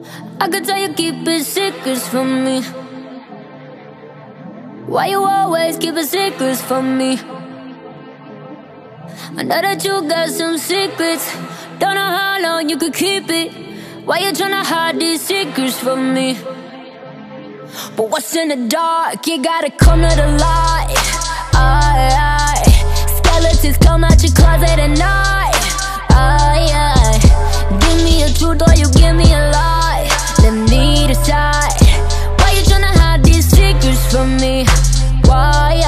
I could tell you keeping secrets from me. Why you always keeping secrets from me? I know that you got some secrets. Don't know how long you could keep it. Why you tryna hide these secrets from me? But what's in the dark, you gotta come to the light. Skeletons come out your closet at night. Give me a truth or you give me a lie. Let me decide. Why you tryna hide these secrets from me? Why?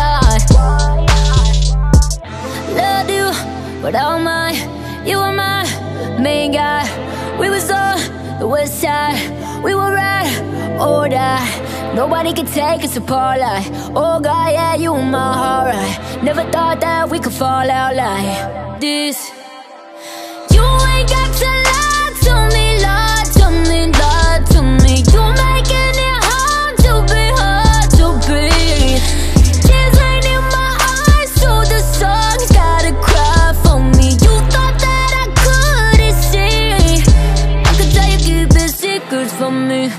Love you, but all mine. You were my main guy. We was on the west side. We were ride or die. Nobody can take us apart like, oh God, yeah, you were my heart, right? Never thought that we could fall out like this. You ain't got to lie to me, lie to me, lie to me. You making it hard to breathe. Tears rain in my eyes, so the songs gotta cry for me. You thought that I couldn't see. I could tell you keeping secrets from me.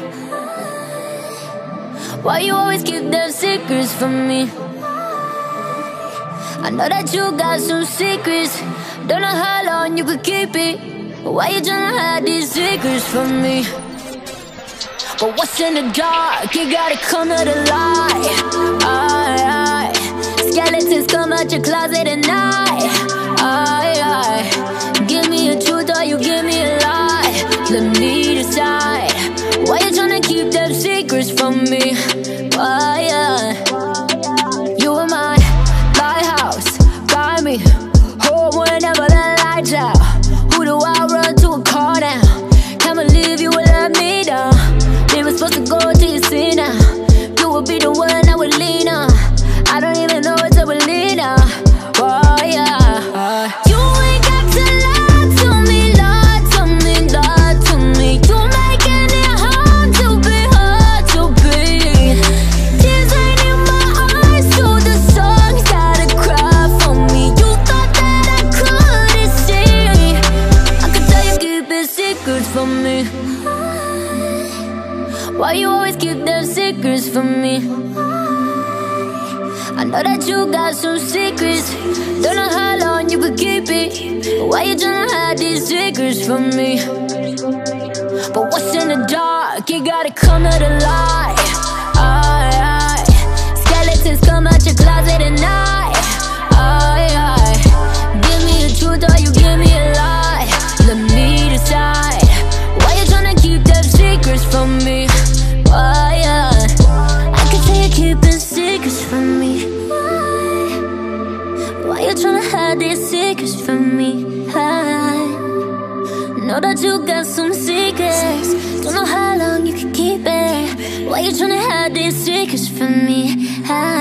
Why you always keep them secrets from me? I know that you got some secrets. Don't know how long you could keep it. Why you tryna hide these secrets from me? But what's in the dark, you gotta come to the light. Skeletons come out your closet at night. Give me a truth or you give me a lie. Let me decide. Why you tryna keep them secrets from me? Why? You were my lighthouse, guide me home whenever the lights out. Who do I run to a call now? Can't believe you would let me down. We were supposed to go till you see now. You would be the one I would lean on. I don't even know what to believe now. Why? You ain't got to lie to me, lie to me, lie to me. You making it hard to breathe. Tears rain in my eyes, so the songs gotta cry for me. You thought that I couldn't see. I could tell you keeping secrets from me. Why you always keep them secrets from me? I know that you got some secrets. Don't know how long you could keep it. Why you tryna hide these secrets from me? But what's in the dark, you gotta come to the light. Skeletons come out your closet at night. Give me a truth or you give me a lie. Let me decide. Why you tryna keep them secrets from me? Why? I can tell you keeping secrets from me. Why you tryna hide these secrets from me? I know that you got some secrets. Don't know how long you can keep it. Why you tryna hide these secrets from me?